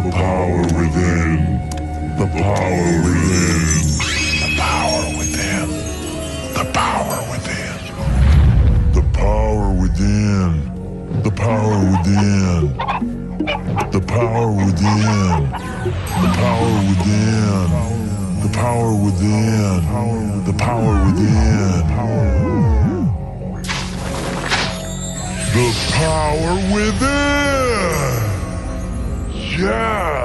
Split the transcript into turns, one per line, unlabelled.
power within. The power within. The power within. The power within. The power within. The power within. The power within. The power within. The power within. The power within. The power within. Yeah.